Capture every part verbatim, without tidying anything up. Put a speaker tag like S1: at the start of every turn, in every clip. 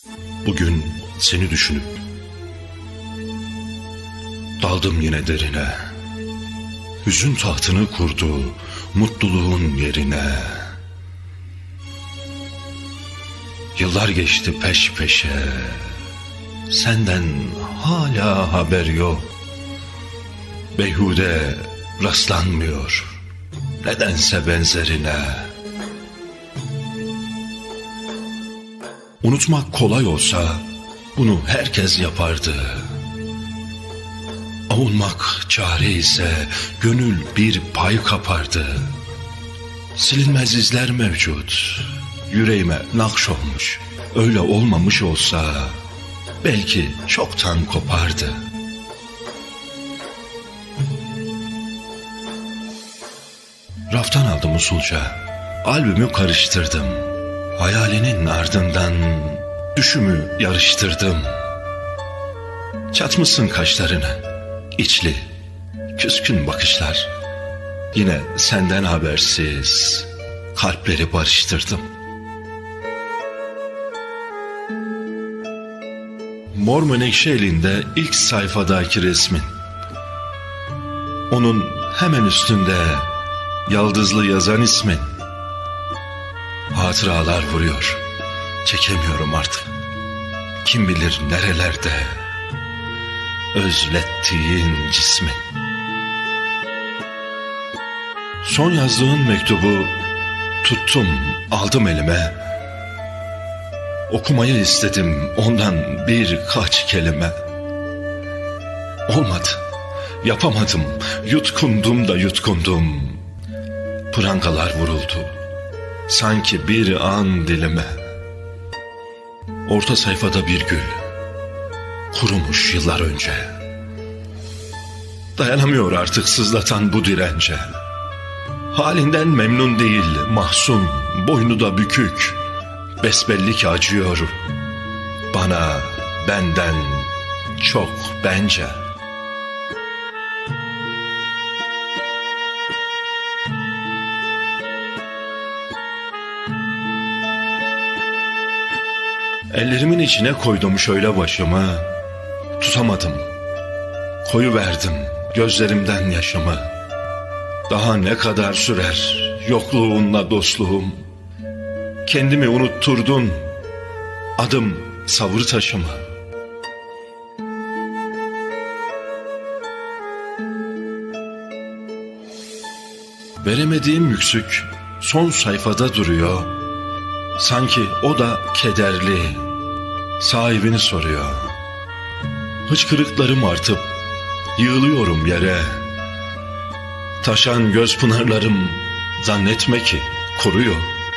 S1: Bugün seni düşünüp daldım yine derine. Hüzün tahtını kurdu mutluluğun yerine. Yıllar geçti peş peşe, senden hala haber yok. Beyhude rastlanmıyor nedense benzerine. Unutmak kolay olsa bunu herkes yapardı. Avunmak çare ise gönül bir pay kapardı. Silinmez izler mevcut, yüreğime nakş olmuş. Öyle olmamış olsa belki çoktan kopardı. Raftan aldım usulca, albümü karıştırdım. Hayalinin ardından düşümü yarıştırdım. Çatmışsın kaşlarını, içli, küskün bakışlar. Yine senden habersiz kalpleri barıştırdım. Mor menekşe elinde ilk sayfadaki resmin. Onun hemen üstünde yaldızlı yazan ismin. Hatıralar vuruyor, çekemiyorum artık. Kim bilir nerelerde özlettiğin cismin. Son yazdığın mektubu tuttum, aldım elime. Okumayı istedim ondan birkaç kelime. Olmadı, yapamadım, yutkundum da yutkundum. Prangalar vuruldu sanki bir an dilime. Orta sayfada bir gül, kurumuş yıllar önce. Dayanamıyor artık sızlatan bu dirence. Halinden memnun değil, mahzun, boynu da bükük. Besbelli ki acıyor bana, benden çok bence. Ellerimin içine koydum şöyle başımı, tutamadım, koyuverdim gözlerimden yaşımı. Daha ne kadar sürer yokluğunla dostluğum? Kendimi unutturdun, adım savur taşıma. Veremediğim yüksük son sayfada duruyor. Sanki o da kederli, sahibini soruyor. Hıçkırıklarım artıp yığılıyorum yere. Taşan göz pınarlarım zannetme ki kuruyor.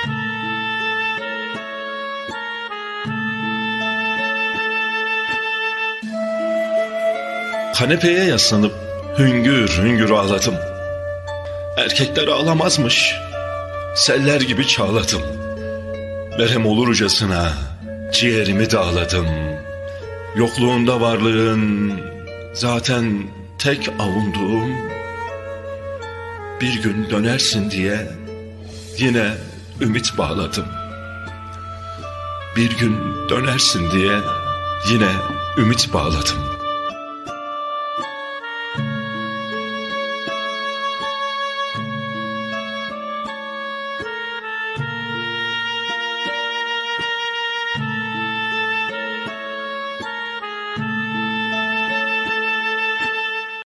S1: Kanepeye yaslanıp hüngür hüngür ağladım. Erkekler ağlamazmış, seller gibi çağladım. Merhem olurcasına ciğerimi dağladım. Yokluğunda varlığın zaten tek avunduğum. Bir gün dönersin diye yine ümit bağladım. Bir gün dönersin diye yine ümit bağladım.